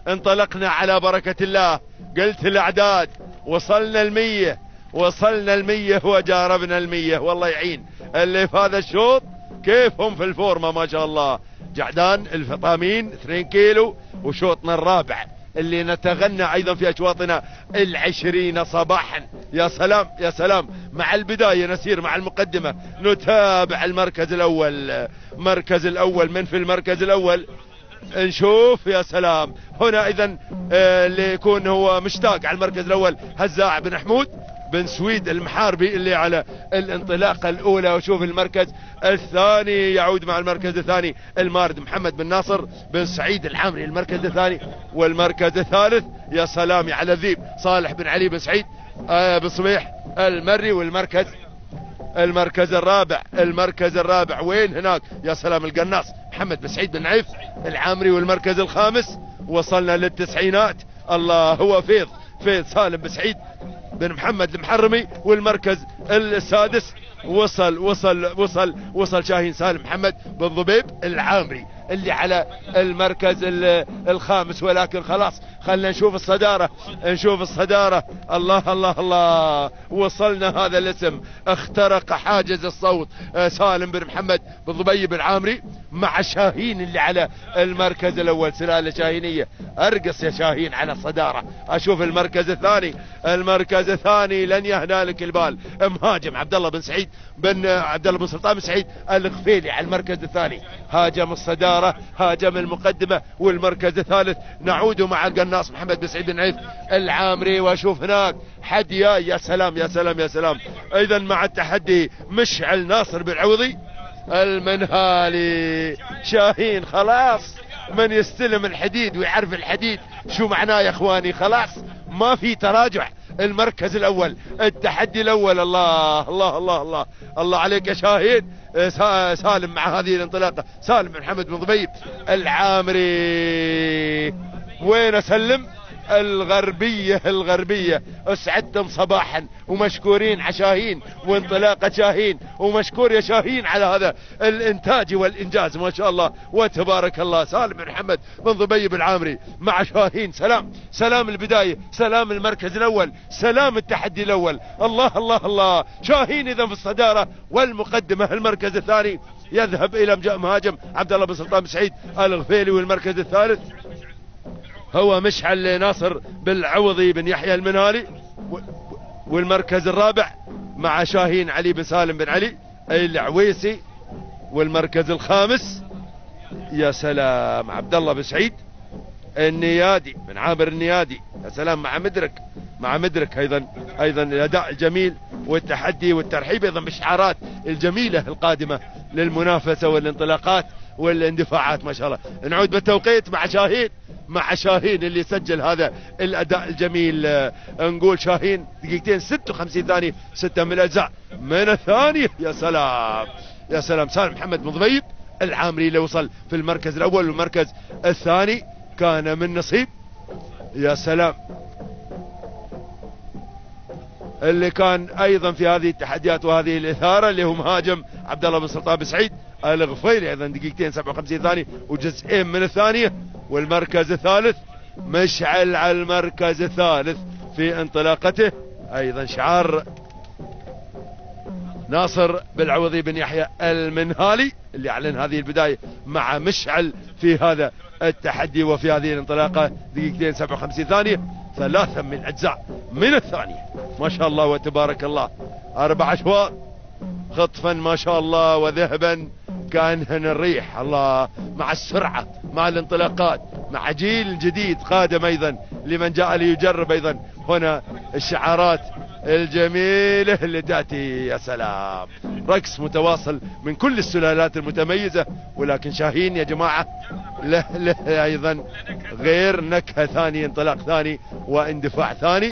انطلقنا على بركة الله. قلت الأعداد وصلنا 100، وصلنا 100 وجاربنا 100. والله يعين اللي في هذا الشوط كيفهم في الفورمة ما شاء الله. جعدان الفطامين 2 كيلو، وشوطنا الرابع اللي نتغنى ايضا في اشواطنا 20 صباحا. يا سلام يا سلام. مع البداية نسير مع المقدمة، نتابع المركز الاول. مركز الاول، من في المركز الاول؟ نشوف. يا سلام. هنا اذا اللي يكون هو مشتاق على المركز الاول هزاع بن حمود بن سويد المحاربي اللي على الانطلاقة الاولى. وشوف المركز الثاني يعود مع المركز الثاني المارد محمد بن ناصر بن سعيد العامري المركز الثاني. والمركز الثالث يا سلام على الذيب صالح بن علي بن سعيد بن صبيح المري. والمركز الرابع، المركز الرابع وين هناك؟ يا سلام القناص محمد بن سعيد بن عيف العامري. والمركز الخامس وصلنا للتسعينات. الله، هو فيض سالم بن سعيد بن محمد المحرمي. والمركز السادس وصل شاهين سالم محمد بن ضبيب العامري اللي على المركز الخامس. ولكن خلاص خلنا نشوف الصدارة، نشوف الصدارة. الله الله الله، وصلنا هذا الاسم، اخترق حاجز الصوت سالم بن محمد بن ضبيب العامري مع شاهين اللي على المركز الاول. سلالة شاهينية، ارقص يا شاهين على الصدارة. اشوف المركز الثاني، المركز الثاني لن يهنالك البال مهاجم عبد الله بن سعيد بن عبد الله بن سلطان بن سعيد الغفيلي على المركز الثاني. هاجم الصدارة، هاجم المقدمة. والمركز الثالث نعود مع القناص محمد بن سعيد بن عيف العامري. واشوف هناك حديا. يا سلام يا سلام يا سلام. اذا مع التحدي مشعل ناصر بالعوضي المنهالي. شاهين خلاص من يستلم الحديد ويعرف الحديد شو معناه يا اخواني، خلاص ما في تراجع. المركز الاول، التحدي الاول. الله الله الله الله الله عليك يا شاهين. سالم مع هذه الانطلاقة، سالم بن محمد بن ضبيب العامري. وين اسلم؟ الغربية اسعدتم صباحا ومشكورين على شاهين وانطلاقة شاهين. ومشكور يا شاهين على هذا الانتاج والانجاز ما شاء الله وتبارك الله. سالم بن محمد بن ضبيب العامري مع شاهين. سلام البداية، سلام المركز الاول، سلام التحدي الاول. الله الله الله. شاهين اذا في الصدارة والمقدمة. المركز الثاني يذهب الى مهاجم عبد الله بن سلطان بن سعيد الغفيلي. والمركز الثالث هو مشعل ناصر بالعوضي بن يحيى المنهالي. والمركز الرابع مع شاهين علي بن سالم بن علي العويسي. والمركز الخامس يا سلام عبد الله بن سعيد النيادي بن عامر النيادي. يا سلام مع مدرك ايضا الاداء الجميل والتحدي والترحيب ايضا بالشعارات الجميله القادمه للمنافسه والانطلاقات والاندفاعات ما شاء الله. نعود بالتوقيت مع شاهين اللي سجل هذا الاداء الجميل. نقول شاهين دقيقتين 56 ثانية 6 من الاجزاء من الثانية. يا سلام يا سلام. سالم محمد بن ضبيب العامري اللي وصل في المركز الاول والمركز الثاني كان من نصيب. يا سلام. اللي كان ايضا في هذه التحديات وهذه الاثارة اللي هو مهاجم عبد الله بن سلطان بن سعيد الغفيلي ايضا دقيقتين 57 ثانية وجزئين من الثانية. والمركز الثالث مشعل على المركز الثالث في انطلاقته ايضا شعار ناصر بالعوضي بن يحيى المنهالي اللي اعلن هذه البداية مع مشعل في هذا التحدي وفي هذه الانطلاقة دقيقتين 57 ثانية 3 من اجزاء من الثانية. ما شاء الله وتبارك الله. 4 اشواط خطفا ما شاء الله وذهبا كأنهن الريح. الله، مع السرعة مع الانطلاقات مع جيل جديد قادم ايضا لمن جاء ليجرب ايضا هنا الشعارات الجميلة اللي تأتي. يا سلام، رقص متواصل من كل السلالات المتميزة. ولكن شاهين يا جماعة له ايضا غير نكهة ثانية، انطلاق ثاني واندفاع ثاني.